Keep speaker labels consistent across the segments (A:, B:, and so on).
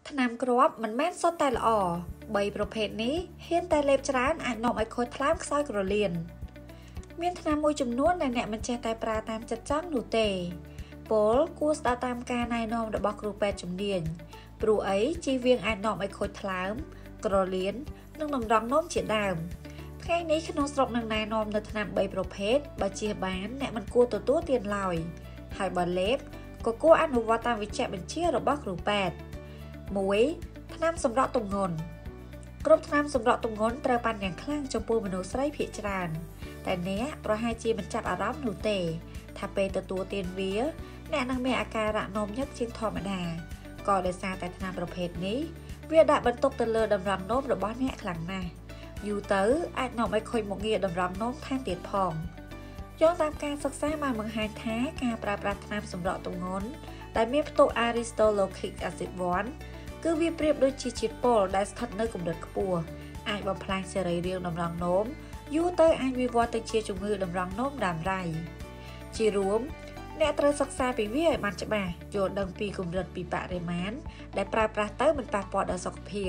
A: Nam crop mình men sốt tai lọ, bầyประเภทนี้เฮียนแต่เล็บจานអាចនាំឲ្យខូចថ្លើមខ្សោយក្រលៀនមានថ្នាំមួយចំនួនដែលអ្នកមិនចេះតែប្រើតាមចិត្តចង់នោះទេពលគួរស្ដាប់តាមការណែនាំរបស់គ្រូពេទ្យជំនាញព្រោះអីជៀសវាងអាចនាំឲ្យខូចថ្លើមក្រលៀននិងតម្រង់នោមជាដើមថ្ងៃនេះក្នុងស្រុកនឹងណែនាំនៅថ្នាំ3ប្រភេទបើជៀសបានអ្នកមិនគួរទទួលទានឡើយហើយបើលេបក៏គួរអនុវត្តតាមវិជ្ជាបញ្ជារបស់គ្រូពេទ្យ 1. ថ្នាំសម្រក់ទម្ងន់គ្រប់ថ្នាំសម្រក់ទម្ងន់ត្រូវបានយ៉ាងខ្លាំងចំពោះមនុស្សស្រីភាគច្រើនតែអ្នកប្រហែលជាមិនចាប់អារម្មណ៍នោះទេថាពេលទទួលទានវាអ្នកនឹងមានអាការៈនោមញឹកជាងធម្មតាក៏ដោយសារតែថ្នាំប្រភេទនេះវាដាក់បន្ទុកទៅលើតម្រង់នោមរបស់អ្នកខ្លាំងណាស់យូរទៅអាចនាំឲ្យខូចមុខងារតម្រង់នោមថែមទៀតផងយោងតាមការសិក្សាបានបង្ហាញថាការប្រើប្រាស់ថ្នាំសម្រក់ទម្ងន់ដែលមានផ្ទុក Aristolochic acid 1 គឺវាប្រៀបដូចជាជាតិពុលដែលស្ថិតនៅកម្រិតខ្ពស់អាចបំផ្លាញសរីរាង្គតម្រង់នោមយូរទៅអាចវិវត្តទៅជាជំងឺតម្រង់នោមដើមរៃជារួមអ្នកត្រូវសិក្សាពីវាឲ្យបានច្បាស់យល់ដឹងពីកម្រិតពីបរិមាណដែលប្រើប្រាស់ទៅមិនប៉ះពាល់ដល់សុខភាព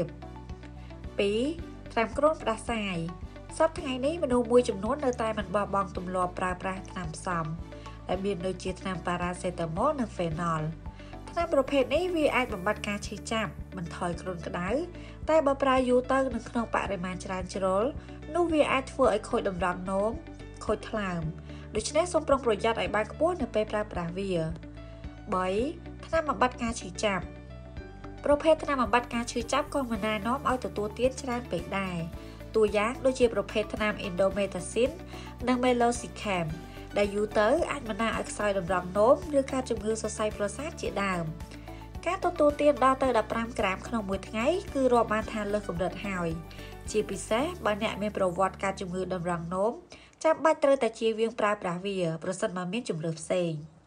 A: 2. ថ្នាំគ្រុនផ្ដាសាយសប្តាហ៍ថ្ងៃនេះមនុស្សមួយចំនួននៅតែមិនបោះបង់ទម្លាប់ប្រើប្រាស់ថ្នាំផ្សំដែលមានដូចជាថ្នាំប៉ារ៉ាសេតាមុលនិងហ្វេណុលថ្នាំប្រភេទនេះវាអាចបំបត្តិការឈឺចាប់បន្ថយគ្រុនក្តៅតែបើប្រើយូរទៅនៅក្នុងបរិមាណច្រើនជ្រុលនោះវាអាចធ្វើឲ្យខូចតម្រង់នោមខូចថ្លើមដូច្នេះសូមប្រុងប្រយ័ត្នឲ្យបានខ្ពស់នៅពេលប្រើប្រាស់វា 3. ថ្នាំបំបត្តិការឈឺចាប់ប្រភេទថ្នាំបំបត្តិការឈឺចាប់ក៏មិនណែនាំឲ្យទទួលទានច្រើនពេកដែរតួយ៉ាងដូចជាប្រភេទថ្នាំ Indomethacin និង Meloxicam ដែលយូរទៅអាចបណ្ដាលឲ្យខ្សោយតម្រង់នោមឬការជំងឺសរសៃប្រសាទជាដើមការទទួលទានដល់ទៅ15ក្រាមក្នុងមួយថ្ងៃគឺរាប់បានថាលើសកម្រិតហើយជាពិសេសបើអ្នកមានប្រវត្តិការជំងឺតម្រង់នោមចាំបាច់ត្រូវតែជៀសវាងប្រើប្រាស់វាប្រសិនបើមានជម្រើសផ្សេង